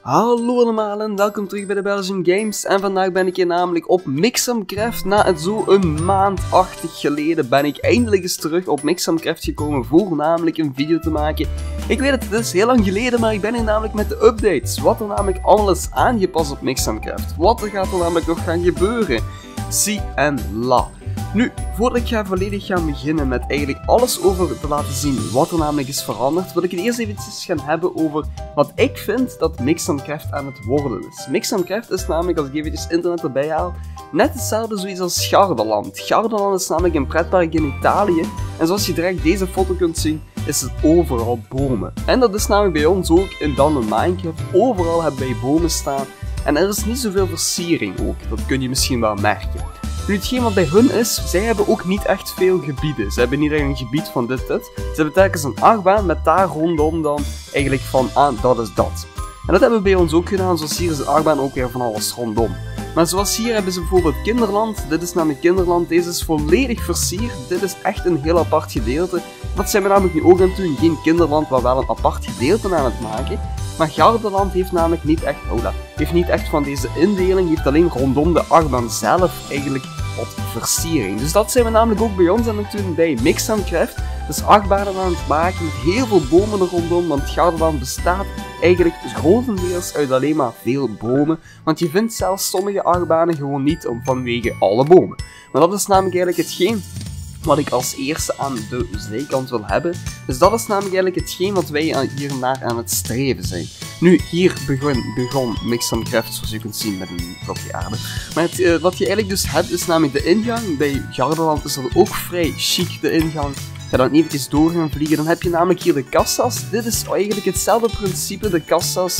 Hallo allemaal en welkom terug bij de Belgian Games. En vandaag ben ik hier namelijk op Mixamcraft. Na zo'n maandachtig geleden ben ik eindelijk eens terug op Mixamcraft gekomen voor namelijk een video te maken. Ik weet het is heel lang geleden, maar ik ben hier namelijk met de updates. Wat er namelijk allemaal is aangepast op Mixamcraft. Wat er gaat er namelijk nog gaan gebeuren. Zie en la. Nu, voordat ik volledig ga beginnen met eigenlijk alles over te laten zien wat er namelijk is veranderd, wil ik het eerst eventjes gaan hebben over wat ik vind dat Mixamcraft aan het worden is. Mixamcraft is namelijk, als ik eventjes internet erbij haal, net hetzelfde zoiets als Gardaland. Gardaland is namelijk een pretpark in Italië en zoals je direct deze foto kunt zien, is het overal bomen. En dat is namelijk bij ons ook in dan in Minecraft. Overal hebben wij bomen staan en er is niet zoveel versiering ook, dat kun je misschien wel merken. Nu, hetgeen wat bij hun is, zij hebben ook niet echt veel gebieden. Ze hebben niet echt een gebied van dit. Ze hebben telkens een achtbaan met daar rondom dan eigenlijk van dat is dat. En dat hebben we bij ons ook gedaan, zoals hier is de achtbaan ook weer van alles rondom. Maar zoals hier hebben ze bijvoorbeeld Kinderland. Dit is namelijk Kinderland, deze is volledig versierd. Dit is echt een heel apart gedeelte. Dat zijn we namelijk nu ook aan het doen, geen Kinderland, maar wel een apart gedeelte aan het maken. Maar Gardaland heeft namelijk niet echt van deze indeling, heeft alleen rondom de achtbaan zelf eigenlijk wat versiering. Dus dat zijn we namelijk ook bij ons aan het doen bij Mixamcraft. Dus achtbanen aan het maken met heel veel bomen er rondom, want Gardaland bestaat eigenlijk grotendeels uit alleen maar veel bomen. Want je vindt zelfs sommige achtbanen gewoon niet vanwege alle bomen. Maar dat is namelijk eigenlijk hetgeen wat ik als eerste aan de zijkant wil hebben. Dus dat is namelijk eigenlijk hetgeen wat wij hiernaar aan het streven zijn. Nu, hier begon Mixamcraft, zoals je kunt zien, met een blokje aarde. Maar wat je eigenlijk dus hebt, is namelijk de ingang. Bij Gardaland is dat ook vrij chic, de ingang. Ga dan eventjes door gaan vliegen, dan heb je namelijk hier de kassa's. Dit is eigenlijk hetzelfde principe, de kassa's.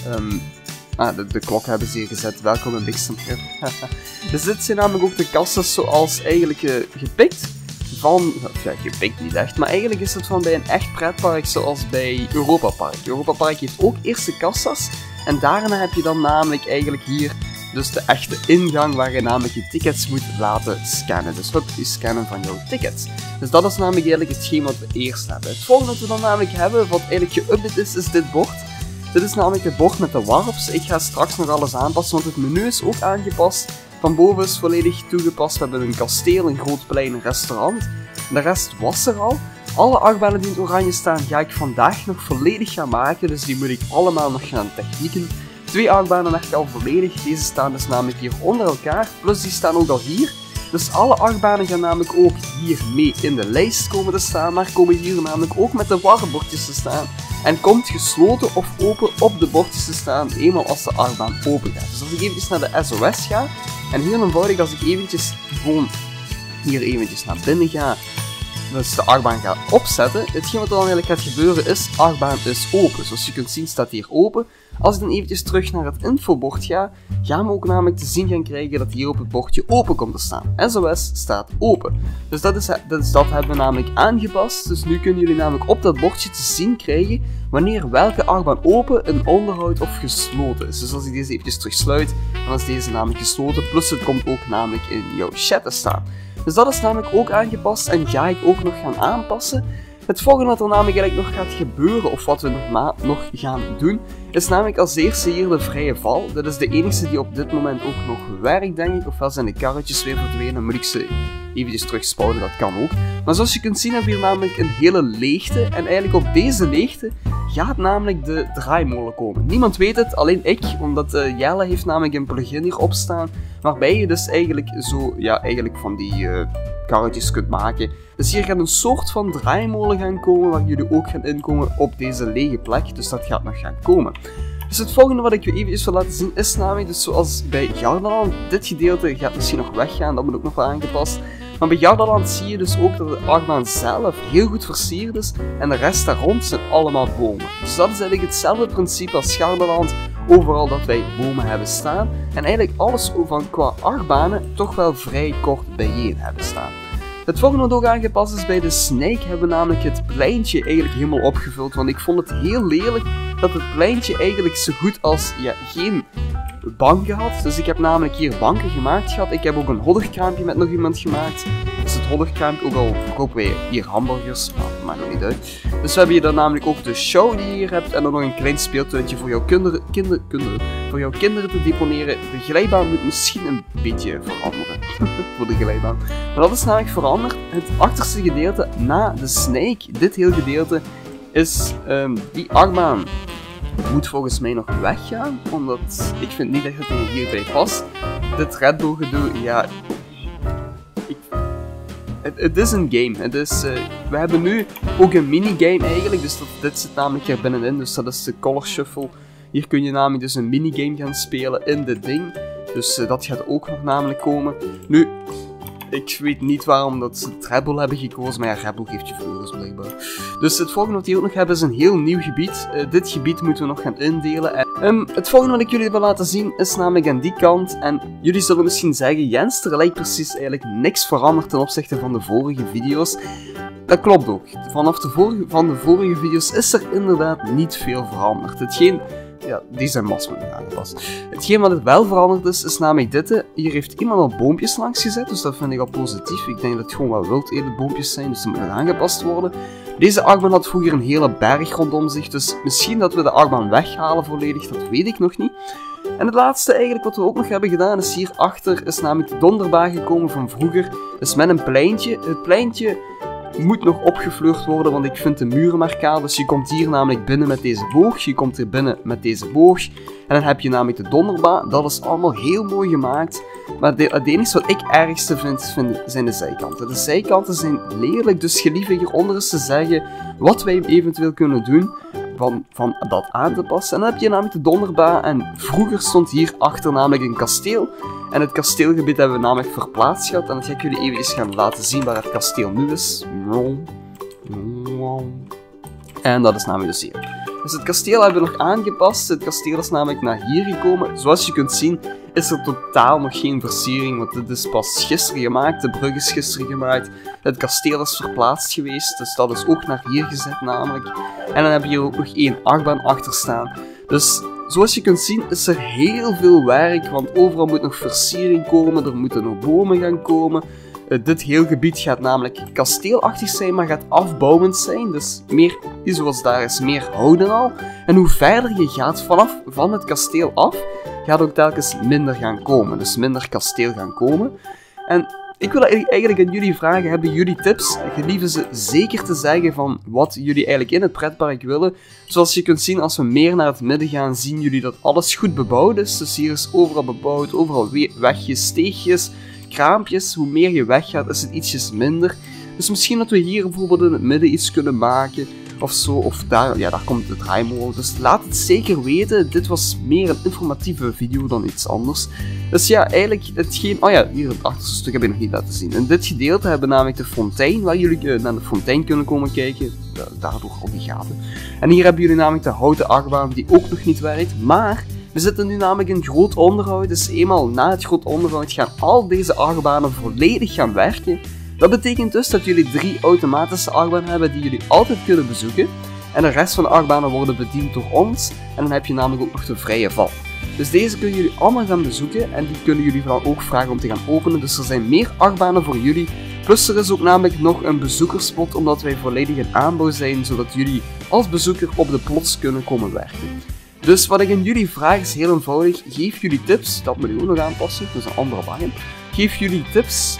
De klok hebben ze hier gezet. Welkom in Mixamcraft. Dus dit zijn namelijk ook de kassa's zoals eigenlijk gepikt. Gepikt niet echt, maar eigenlijk is het van bij een echt pretpark zoals bij Europa Park. Europa Park heeft ook eerst de kassa's en daarna heb je dan namelijk eigenlijk hier dus de echte ingang waar je namelijk je tickets moet laten scannen. Dus wat is scannen van jouw tickets. Dus dat is namelijk eigenlijk hetgeen wat we eerst hebben. Het volgende wat we dan namelijk hebben, wat eigenlijk geüpdate is dit bord. Dit is namelijk het bord met de warps. Ik ga straks nog alles aanpassen, want het menu is ook aangepast. Van boven is volledig toegepast. We hebben een kasteel, een groot plein, een restaurant. De rest was er al. Alle achtbanen die in het oranje staan ga ik vandaag nog volledig gaan maken. Dus die moet ik allemaal nog gaan technieken. 2 achtbanen heb ik al volledig. Deze staan dus namelijk hier onder elkaar. Plus die staan ook al hier. Dus alle achtbanen gaan namelijk ook hier mee in de lijst komen te staan. Maar komen hier namelijk ook met de warmbordjes te staan. En komt gesloten of open op de bordjes te staan eenmaal als de achtbaan open gaat. Dus als ik eventjes naar de SOS ga. En heel eenvoudig als ik eventjes gewoon hier eventjes naar binnen ga. Dus de achtbaan ga opzetten. Hetgeen wat er dan eigenlijk gaat gebeuren is, achtbaan is open. Zoals je kunt zien staat hier open. Als ik dan eventjes terug naar het infobord ga, gaan we ook namelijk te zien gaan krijgen dat hier op het bordje open komt te staan. SOS staat open. Dus dat hebben we namelijk aangepast. Dus nu kunnen jullie namelijk op dat bordje te zien krijgen wanneer welke achtbaan open, in onderhoud of gesloten is. Dus als ik deze eventjes terugsluit, dan is deze namelijk gesloten. Plus het komt ook namelijk in jouw chat te staan. Dus dat is namelijk ook aangepast en ga ik ook nog gaan aanpassen. Het volgende wat er namelijk eigenlijk nog gaat gebeuren, of wat we nog gaan doen, is namelijk als eerste hier de vrije val. Dit is de enige die op dit moment ook nog werkt, denk ik. Ofwel zijn de karretjes weer verdwenen, dan moet ik ze eventjes terugspouwen, dat kan ook. Maar zoals je kunt zien hebben we hier namelijk een hele leegte. En eigenlijk op deze leegte gaat namelijk de draaimolen komen. Niemand weet het, alleen ik, omdat Jelle heeft namelijk een plugin hierop staan. Waarbij je dus eigenlijk zo, eigenlijk van die karretjes kunt maken. Dus hier gaat een soort van draaimolen gaan komen, waar jullie ook gaan inkomen op deze lege plek. Dus dat gaat nog gaan komen. Dus het volgende wat ik je eventjes wil laten zien is namelijk, dus zoals bij Gardaland, dit gedeelte gaat misschien nog weggaan, dat moet ook nog wel aangepast. Maar bij Gardaland zie je dus ook dat de achtbaan zelf heel goed versierd is en de rest daar rond zijn allemaal bomen. Dus dat is eigenlijk hetzelfde principe als Gardaland, overal dat wij bomen hebben staan. En eigenlijk alles van qua achtbanen toch wel vrij kort bijeen hebben staan. Het volgende wat ook aangepast is bij de Snake hebben we namelijk het pleintje eigenlijk helemaal opgevuld, want ik vond het heel lelijk dat het pleintje eigenlijk zo goed als geen bank gehad. Dus ik heb namelijk hier banken gemaakt gehad. Ik heb ook een hodderkraampje met nog iemand gemaakt. Dus het hodderkraampje, ook al verkopen wij hier hamburgers, maar dat maakt nog niet uit. Dus we hebben hier dan namelijk ook de show die je hier hebt en dan nog een klein speeltuintje voor jouw kinderen te deponeren. De glijbaan moet misschien een beetje veranderen voor de glijbaan. Maar dat is namelijk veranderd. Het achterste gedeelte na de snake, dit hele gedeelte, is die achtbaan. Moet volgens mij nog weggaan, omdat ik vind niet dat het hierbij past. Dit Red Bull gedoe, ja... Het is een game. Het is, we hebben nu ook een minigame eigenlijk, dus dit zit namelijk hier binnenin, dus dat is de Color Shuffle. Hier kun je namelijk dus een minigame gaan spelen in dit ding, dus dat gaat ook nog namelijk komen. Nu, ik weet niet waarom dat ze het Red Bull hebben gekozen, maar ja, Red Bull geeft je vleugels blijkbaar. Dus het volgende wat we ook nog hebben is een heel nieuw gebied. Dit gebied moeten we nog gaan indelen. Het volgende wat ik jullie wil laten zien is namelijk aan die kant. En jullie zullen misschien zeggen, Jens, er lijkt precies eigenlijk niks veranderd ten opzichte van de vorige video's. Dat klopt ook. Vanaf de vorige video's is er inderdaad niet veel veranderd. Hetgeen... Ja, die zijn masselijk aangepast. Hetgeen wat het wel veranderd is namelijk dit. Hier heeft iemand al boompjes langs gezet, dus dat vind ik al positief. Ik denk dat het gewoon wel wildede boompjes zijn, dus die moeten aangepast worden. Deze achtbaan had vroeger een hele berg rondom zich, dus misschien dat we de achtbaan weghalen volledig, dat weet ik nog niet. En het laatste eigenlijk wat we ook nog hebben gedaan is hierachter is namelijk de donderbaan gekomen van vroeger. Dus met een pleintje. Het pleintje moet nog opgefleurd worden, want ik vind de muren maar kaal. Dus je komt hier namelijk binnen met deze boog, je komt er binnen met deze boog. En dan heb je namelijk de donderbaan, dat is allemaal heel mooi gemaakt. Maar het enige wat ik ergste vind zijn de zijkanten. De zijkanten zijn lelijk, dus gelieve hieronder eens te zeggen wat wij eventueel kunnen doen van dat aan te passen. En dan heb je namelijk de donderbaan en vroeger stond hier achter namelijk een kasteel. En het kasteelgebied hebben we namelijk verplaatst gehad. En dat ga ik jullie even gaan laten zien waar het kasteel nu is. En dat is namelijk dus hier. Dus het kasteel hebben we nog aangepast. Het kasteel is namelijk naar hier gekomen. Zoals je kunt zien is er totaal nog geen versiering, want dit is pas gisteren gemaakt. De brug is gisteren gemaakt. Het kasteel is verplaatst geweest, dus dat is ook naar hier gezet namelijk. En dan heb je hier ook nog één achtbaan achter staan. Dus zoals je kunt zien is er heel veel werk, want overal moet nog versiering komen, er moeten nog bomen gaan komen. Dit heel gebied gaat namelijk kasteelachtig zijn, maar gaat afbouwend zijn. Dus meer, zoals daar is, meer houden al. En hoe verder je gaat van het kasteel af, gaat ook telkens minder gaan komen. Dus minder kasteel gaan komen. En ik wil eigenlijk aan jullie vragen, hebben jullie tips? Gelieve ze zeker te zeggen van wat jullie eigenlijk in het pretpark willen. Zoals je kunt zien, als we meer naar het midden gaan, zien jullie dat alles goed bebouwd is. Dus hier is overal bebouwd, overal wegjes, steegjes, kraampjes. Hoe meer je weggaat, is het ietsjes minder. Dus misschien dat we hier bijvoorbeeld in het midden iets kunnen maken. Of zo, of daar, ja, daar komt de draaimolen. Dus laat het zeker weten. Dit was meer een informatieve video dan iets anders. Dus ja, eigenlijk hetgeen... Oh ja, hier het achterste stuk heb ik nog niet laten zien. In dit gedeelte hebben we namelijk de fontein, waar jullie naar de fontein kunnen komen kijken. Daardoor al die gaten. En hier hebben jullie namelijk de houten achtbaan, die ook nog niet werkt. Maar we zitten nu namelijk in groot onderhoud. Dus eenmaal na het groot onderhoud gaan al deze achtbanen volledig gaan werken. Dat betekent dus dat jullie 3 automatische achtbanen hebben die jullie altijd kunnen bezoeken. En de rest van de achtbanen worden bediend door ons. En dan heb je namelijk ook nog de vrije val. Dus deze kunnen jullie allemaal gaan bezoeken. En die kunnen jullie vooral ook vragen om te gaan openen. Dus er zijn meer achtbanen voor jullie. Plus er is ook namelijk nog een bezoekersspot, omdat wij volledig in aanbouw zijn. Zodat jullie als bezoeker op de plots kunnen komen werken. Dus wat ik aan jullie vraag is heel eenvoudig. Geef jullie tips. Dat moet ik ook nog aanpassen. Dat is een andere wagen. Geef jullie tips.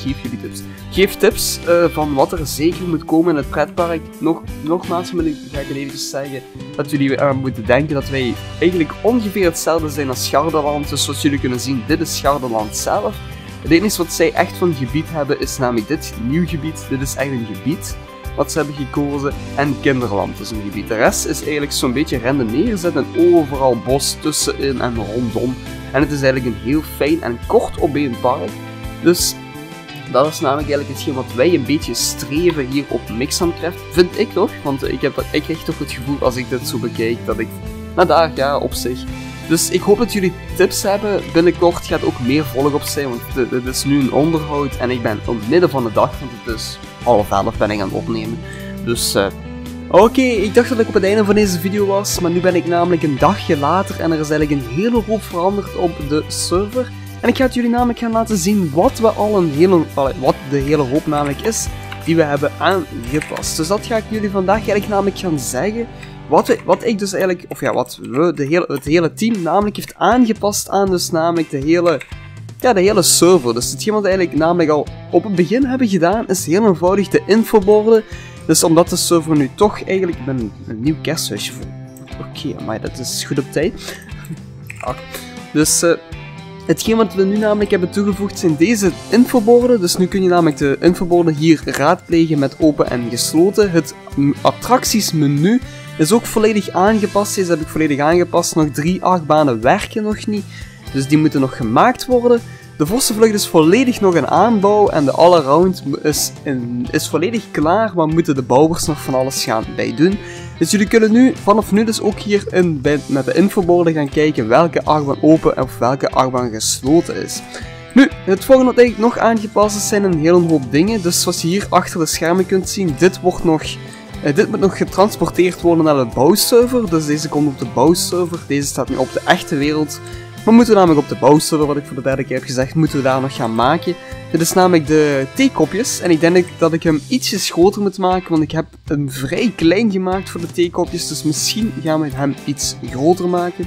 Geef tips van wat er zeker moet komen in het pretpark. Nogmaals ga ik even zeggen dat jullie aan moeten denken dat wij eigenlijk ongeveer hetzelfde zijn als Gardaland. Dus zoals jullie kunnen zien, dit is Gardaland zelf. Het enige wat zij echt van gebied hebben is namelijk dit nieuw gebied. Dit is echt een gebied wat ze hebben gekozen. En Kinderland is een gebied. De rest is eigenlijk zo'n beetje renden neergezet en overal bos tussenin en rondom. En het is eigenlijk een heel fijn en kort opeen park. Dus dat is namelijk eigenlijk hetgeen wat wij een beetje streven hier op Mixamcraft. Vind ik toch? Want ik krijg toch het gevoel als ik dit zo bekijk dat ik naar daar ga op zich. Dus ik hoop dat jullie tips hebben. Binnenkort gaat ook meer volg op zijn, want dit is nu een onderhoud. En ik ben op het midden van de dag, want het is 10:30 ben ik aan het opnemen. Dus Oké, ik dacht dat ik op het einde van deze video was, maar nu ben ik namelijk een dagje later en er is eigenlijk een hele hoop veranderd op de server. En ik ga het jullie namelijk gaan laten zien wat de hele hoop namelijk is die we hebben aangepast. Dus dat ga ik jullie vandaag eigenlijk namelijk gaan zeggen. Wat ik dus eigenlijk, of ja, wat het hele team namelijk heeft aangepast aan dus namelijk de hele server. Dus hetgeen wat we eigenlijk namelijk al op het begin hebben gedaan, is heel eenvoudig de infoborden. Dus omdat de server nu toch eigenlijk een nieuw kersthuisje voor. Oké, maar dat is goed op tijd. Dus hetgeen wat we nu namelijk hebben toegevoegd zijn deze infoborden. Dus nu kun je namelijk de infoborden hier raadplegen met open en gesloten. Het attractiesmenu is ook volledig aangepast. Deze heb ik volledig aangepast. Nog 3 achtbanen werken nog niet. Dus die moeten nog gemaakt worden. De Vossenvlucht is volledig nog in aanbouw en de Allaround is volledig klaar, maar moeten de bouwers nog van alles gaan bij doen. Dus jullie kunnen nu, vanaf nu dus ook hier met de infoborden gaan kijken welke achtbaan open of welke achtbaan gesloten is. Nu, het volgende wat eigenlijk nog aangepast is, zijn een hele hoop dingen. Dus zoals je hier achter de schermen kunt zien, dit moet nog getransporteerd worden naar de bouwserver. Dus deze komt op de bouwserver, deze staat nu op de echte wereld. Maar moeten we namelijk op de bouwserver, wat ik voor de 3e keer heb gezegd, moeten we daar nog gaan maken. Dit is namelijk de theekopjes. En ik denk dat ik hem ietsjes groter moet maken, want ik heb hem vrij klein gemaakt voor de theekopjes. Dus misschien gaan we hem iets groter maken.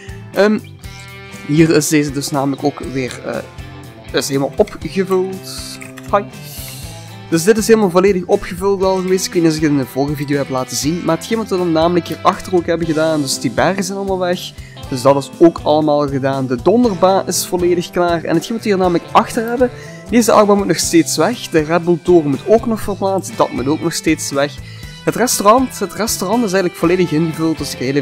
Hier is deze dus namelijk ook weer is helemaal opgevuld. Hi. Dus dit is helemaal volledig opgevuld al geweest. Ik weet niet of ik het in de vorige video heb laten zien. Maar hetgeen wat we dan namelijk hierachter ook hebben gedaan, dus die bergen zijn allemaal weg. Dus dat is ook allemaal gedaan. De donderbaan is volledig klaar. En hetgeen wat we hier namelijk achter hebben, deze achtbaan moet nog steeds weg. De Red Bull Toren moet ook nog verplaatst. Dat moet ook nog steeds weg. Het restaurant is eigenlijk volledig ingevuld. Dus ik ga heel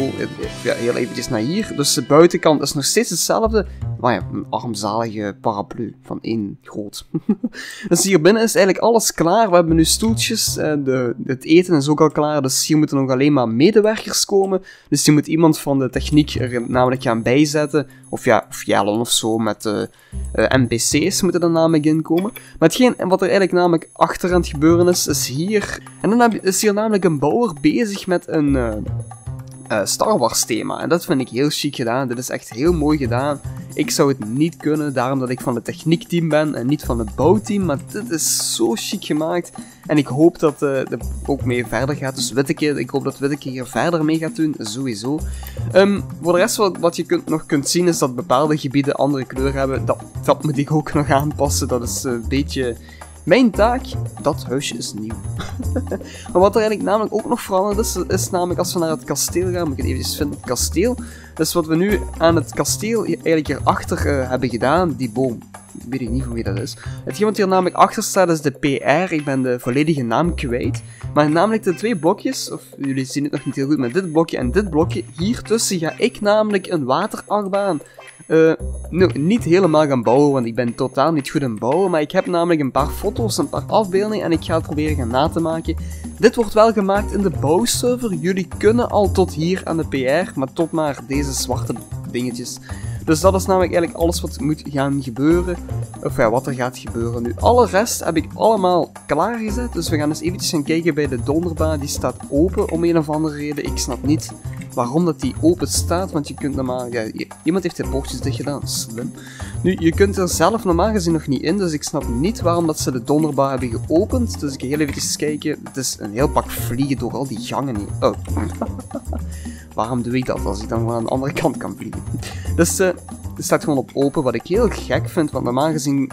eventjes naar hier. Dus de buitenkant is nog steeds hetzelfde. Maar ja, een armzalige paraplu van één groot. Dus hier binnen is eigenlijk alles klaar. We hebben nu stoeltjes. Het eten is ook al klaar. Dus hier moeten nog alleen maar medewerkers komen. Dus je moet iemand van de techniek er namelijk gaan bijzetten. Of Jellen of zo met de NPC's moeten er namelijk inkomen. Maar hetgeen wat er eigenlijk namelijk achter aan het gebeuren is hier. En dan is hier namelijk een bouwer bezig met een Star Wars thema. En dat vind ik heel chic gedaan. Dit is echt heel mooi gedaan. Ik zou het niet kunnen, daarom dat ik van het techniekteam ben en niet van het bouwteam. Maar dit is zo chic gemaakt. En ik hoop dat het ook mee verder gaat. Dus Witteke, ik hoop dat Witteke hier verder mee gaat doen. Sowieso. Voor de rest wat je nog kunt zien is dat bepaalde gebieden andere kleur hebben. Dat moet ik ook nog aanpassen. Dat is een beetje mijn taak. Dat huisje is nieuw. Maar wat er eigenlijk namelijk ook nog veranderd is namelijk als we naar het kasteel gaan. Moet ik het even vinden, het kasteel. Dus wat we nu aan het kasteel eigenlijk hierachter hebben gedaan, die boom. Weet ik niet van wie dat is. Hetgeen wat hier namelijk achter staat is de PR. Ik ben de volledige naam kwijt. Maar namelijk de 2 blokjes, of jullie zien het nog niet heel goed, met dit blokje en dit blokje. Hier tussen ga ik namelijk een waterachtbaan niet helemaal gaan bouwen, want ik ben totaal niet goed in bouwen. Maar ik heb namelijk een paar foto's, een paar afbeeldingen en ik ga het proberen gaan na te maken. Dit wordt wel gemaakt in de bouwserver. Jullie kunnen al tot hier aan de PR, maar tot maar deze zwarte dingetjes. Dus dat is namelijk eigenlijk alles wat moet gaan gebeuren. Of ja, wat er gaat gebeuren nu. Alle rest heb ik allemaal klaargezet. Dus we gaan eens eventjes gaan kijken bij de donderbaan. Die staat open om een of andere reden. Ik snap niet waarom dat die open staat. Want je kunt normaal... Ja, iemand heeft de bochtjes dicht gedaan. Slim. Nu, je kunt er zelf normaal gezien nog niet in. Dus ik snap niet waarom dat ze de donderbaan hebben geopend. Dus ik ga heel eventjes kijken. Het is een heel pak vliegen door al die gangen hier. Oh. Waarom doe ik dat als ik dan gewoon aan de andere kant kan vliegen? Dus het staat gewoon op open, wat ik heel gek vind, want normaal gezien...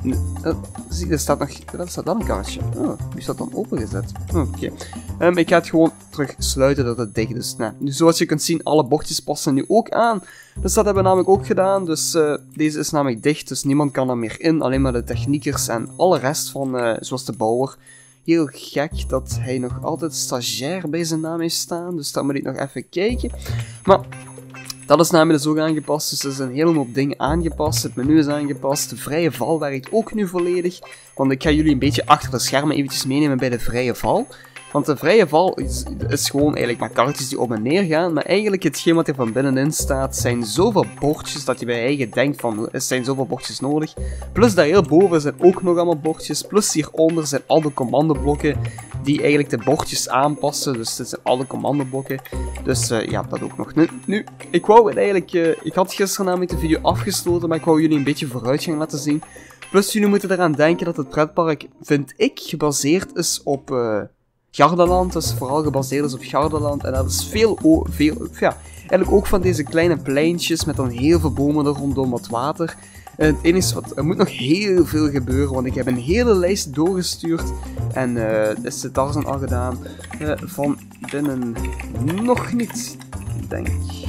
er staat dan een kaartje. Oh, die staat dan opengezet. Oké. Ik ga het gewoon terug sluiten dat het dicht is. Nu, zoals je kunt zien, alle bochtjes passen nu ook aan. Dus dat hebben we namelijk ook gedaan. Dus deze is namelijk dicht, dus niemand kan er meer in. Alleen maar de techniekers en alle rest van, zoals de bouwer. Heel gek dat hij nog altijd stagiair bij zijn naam heeft staan. Dus daar moet ik nog even kijken. Maar dat is namelijk dus ook aangepast. Dus er zijn een hele hoop dingen aangepast. Het menu is aangepast. De vrije val werkt ook nu volledig. Want ik ga jullie een beetje achter de schermen eventjes meenemen bij de vrije val. Want de vrije val is gewoon eigenlijk maar karretjes die op en neer gaan. Maar eigenlijk hetgeen wat er van binnenin staat zijn zoveel bordjes dat je bij je eigen denkt van er zijn zoveel bordjes nodig. Plus daar heel boven zijn ook nog allemaal bordjes. Plus hieronder zijn al de commandoblokken die eigenlijk de bordjes aanpassen. Dus dit zijn alle commandoblokken. Dus ja, dat ook nog. Nu, ik wou het eigenlijk... ik had gisteren namelijk de video afgesloten, maar ik wou jullie een beetje vooruitgang laten zien. Plus jullie moeten eraan denken dat het pretpark, vind ik, gebaseerd is op Gardaland. Dus vooral gebaseerd is op Gardaland. En dat is veel ja, eigenlijk ook van deze kleine pleintjes met dan heel veel bomen er rondom, wat water. En het enige is wat, er moet nog heel veel gebeuren, want ik heb een hele lijst doorgestuurd. En is de Tarzan al gedaan. Van binnen nog niet, denk ik.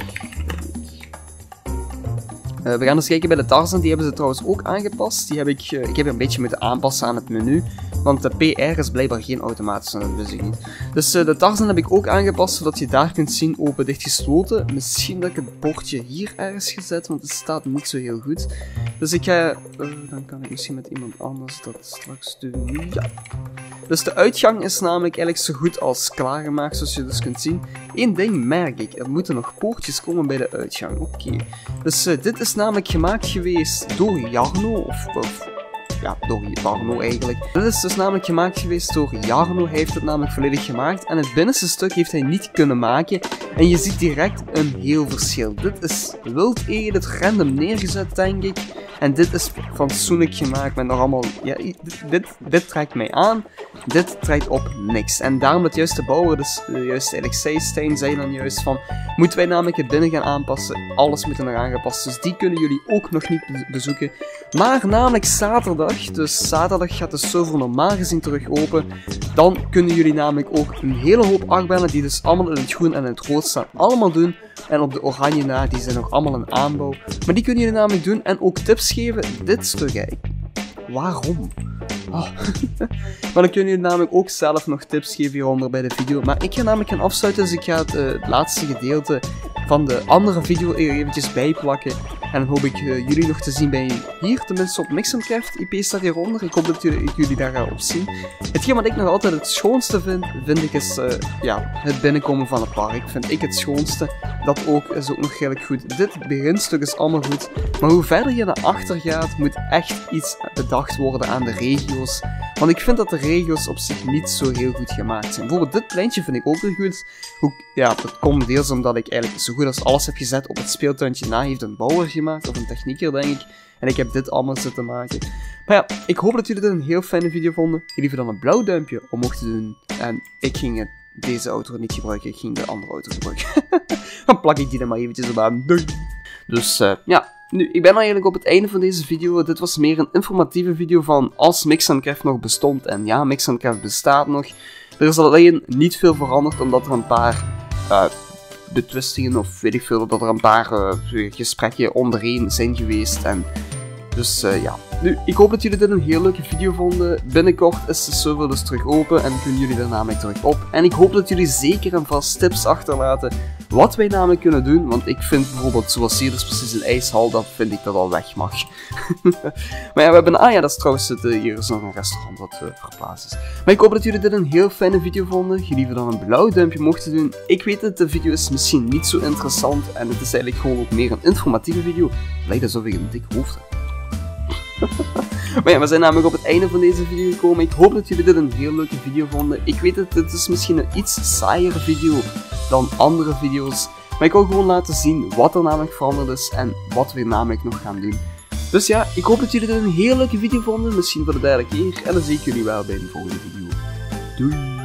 We gaan eens kijken bij de Tarzan, die hebben ze trouwens ook aangepast. Die heb ik heb een beetje moeten aanpassen aan het menu. Want de PR is blijkbaar geen automatisch, dat wist ik niet. Dus de Tarzan heb ik ook aangepast, zodat je daar kunt zien open, dicht, gesloten. Misschien dat ik het bordje hier ergens gezet, want het staat niet zo heel goed. Dus ik ga... dan kan ik misschien met iemand anders dat straks doen. Ja. Dus de uitgang is namelijk eigenlijk zo goed als klaargemaakt, zoals je dus kunt zien. Eén ding merk ik, er moeten nog poortjes komen bij de uitgang. Oké. Dus dit is namelijk gemaakt geweest door Jarno, ja, door Jarno eigenlijk. Dit is dus namelijk gemaakt geweest door Jarno. Hij heeft het namelijk volledig gemaakt. En het binnenste stuk heeft hij niet kunnen maken. En je ziet direct een heel verschil. Dit is wild het random neergezet, denk ik. En dit is fatsoenlijk gemaakt met nog allemaal... Ja, dit trekt mij aan. Dit trekt op niks. En daarom dat juist de bouwer, dus juist eigenlijk Stijn, zei dan juist van... Moeten wij namelijk het binnen gaan aanpassen. Alles moet er aangepast. Dus die kunnen jullie ook nog niet bezoeken. Maar namelijk zaterdag. Dus zaterdag gaat de server normaal gezien terug open. Dan kunnen jullie namelijk ook een hele hoop achtbanen die dus allemaal in het groen en in het rood staan. Allemaal doen. En op de oranje na, die zijn nog allemaal in aanbouw. Maar die kunnen jullie namelijk doen en ook tips geven. Dit stuk, waarom? Oh. Maar dan kunnen jullie namelijk ook zelf nog tips geven hieronder bij de video. Maar ik ga namelijk gaan afsluiten, dus ik ga het laatste gedeelte van de andere video eventjes bijplakken. En dan hoop ik jullie nog te zien bij hier, tenminste op Mixamcraft. IP staat hieronder, ik hoop dat jullie daar gaan op zien. Hetgeen wat ik nog altijd het schoonste vind ik is ja, het binnenkomen van het park. Vind ik het schoonste. Dat ook is ook nog redelijk goed. Dit beginstuk is allemaal goed. Maar hoe verder je naar achter gaat, moet echt iets bedacht worden aan de regio's. Want ik vind dat de regio's op zich niet zo heel goed gemaakt zijn. Bijvoorbeeld dit pleintje vind ik ook weer goed. Ja, dat komt deels omdat ik eigenlijk zo goed als alles heb gezet op het speeltuintje na. Heeft een bouwer gemaakt, of een technieker denk ik. En ik heb dit allemaal zitten maken. Maar ja, ik hoop dat jullie dit een heel fijne video vonden. Jullie dan een blauw duimpje omhoog te doen. En ik ging deze auto niet gebruiken, ik ging de andere auto gebruiken. Dan plak ik die er maar eventjes op aan. Doei! Dus ja, nu, ik ben eigenlijk op het einde van deze video. Dit was meer een informatieve video van als Mixamcraft nog bestond. En ja, Mixamcraft bestaat nog. Er is alleen niet veel veranderd, omdat er een paar betwistingen of weet ik veel, dat er een paar gesprekken onderheen zijn geweest. En dus ja, nu, ik hoop dat jullie dit een heel leuke video vonden. Binnenkort is de server dus terug open en kunnen jullie er namelijk terug op. En ik hoop dat jullie zeker en vast tips achterlaten wat wij namelijk kunnen doen. Want ik vind bijvoorbeeld, zoals hier is precies een ijshal, dat vind ik dat al weg mag. Maar ja, we hebben ja, dat is trouwens hier is nog een restaurant dat verplaatst is. Maar ik hoop dat jullie dit een heel fijne video vonden. Jullie dan een blauw duimpje mochten doen. Ik weet dat de video is misschien niet zo interessant en het is eigenlijk gewoon ook meer een informatieve video. Het lijkt alsof ik een dik hoofd heb. Maar ja, we zijn namelijk op het einde van deze video gekomen. Ik hoop dat jullie dit een heel leuke video vonden. Ik weet dat dit is misschien een iets saaiere video dan andere video's. Maar ik wil gewoon laten zien wat er namelijk veranderd is en wat we namelijk nog gaan doen. Dus ja, ik hoop dat jullie dit een heel leuke video vonden. Misschien voor de derde keer. En dan zie ik jullie wel bij de volgende video. Doei!